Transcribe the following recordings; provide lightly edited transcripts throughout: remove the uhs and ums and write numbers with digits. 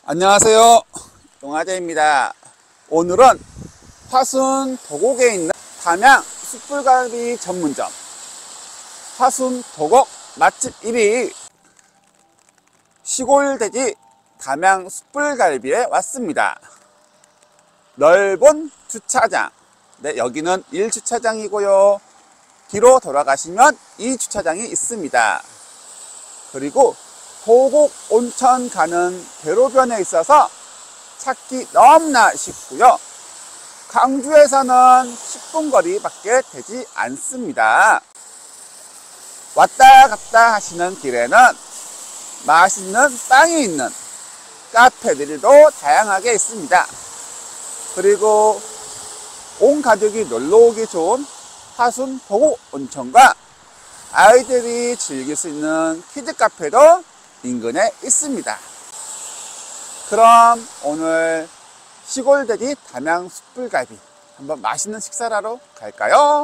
안녕하세요, 용화재입니다. 오늘은 화순 도곡에 있는 담양 숯불갈비 전문점 화순 도곡 맛집 1위 시골돼지 담양 숯불갈비에 왔습니다. 넓은 주차장, 네, 여기는 1주차장이고요 뒤로 돌아가시면 2주차장이 있습니다. 그리고 도곡 온천 가는 대로변에 있어서 찾기 너무나 쉽고요. 광주에서는 10분 거리밖에 되지 않습니다. 왔다 갔다 하시는 길에는 맛있는 빵이 있는 카페들도 다양하게 있습니다. 그리고 온 가족이 놀러 오기 좋은 화순 도곡 온천과 아이들이 즐길 수 있는 키즈 카페도 인근에 있습니다. 그럼 오늘 시골돼지 담양 숯불갈비 한번 맛있는 식사를 하러 갈까요?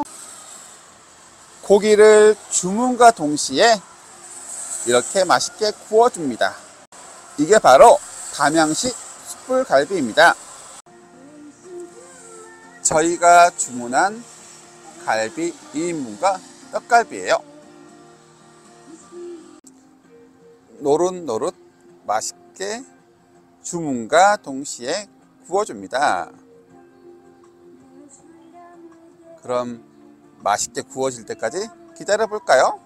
고기를 주문과 동시에 이렇게 맛있게 구워줍니다. 이게 바로 담양식 숯불갈비입니다. 저희가 주문한 갈비 2인분과 떡갈비예요. 노릇노릇 맛있게 주문과 동시에 구워줍니다. 그럼 맛있게 구워질 때까지 기다려 볼까요?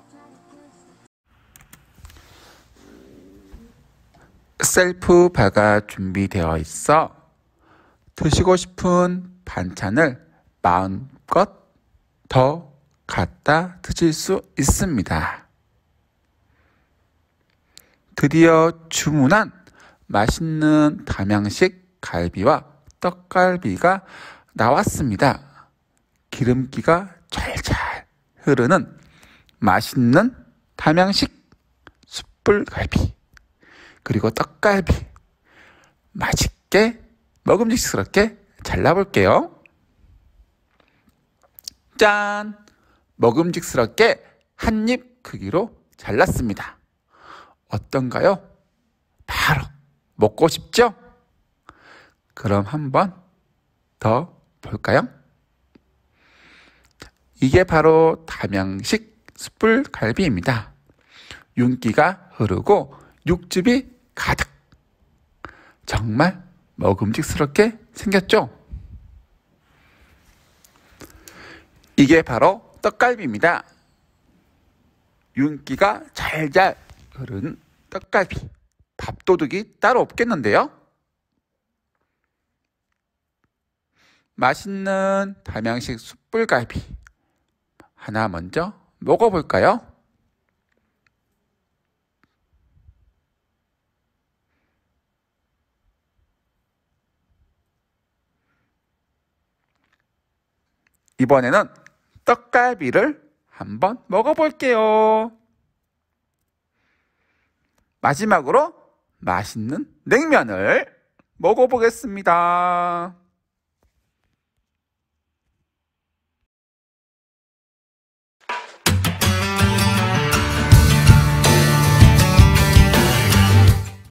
셀프 바가 준비되어 있어 드시고 싶은 반찬을 마음껏 더 갖다 드실 수 있습니다. 드디어 주문한 맛있는 담양식 갈비와 떡갈비가 나왔습니다. 기름기가 잘잘 흐르는 맛있는 담양식 숯불갈비 그리고 떡갈비 맛있게 먹음직스럽게 잘라볼게요. 짠! 먹음직스럽게 한 입 크기로 잘랐습니다. 어떤가요? 바로 먹고 싶죠? 그럼 한번 더 볼까요? 이게 바로 담양식 숯불갈비입니다. 윤기가 흐르고 육즙이 가득. 정말 먹음직스럽게 생겼죠? 이게 바로 떡갈비입니다. 윤기가 잘잘 흐르는 떡갈비. 밥도둑이 따로 없겠는데요? 맛있는 담양식 숯불갈비 하나 먼저 먹어볼까요? 이번에는 떡갈비를 한번 먹어볼게요. 마지막으로 맛있는 냉면을 먹어보겠습니다.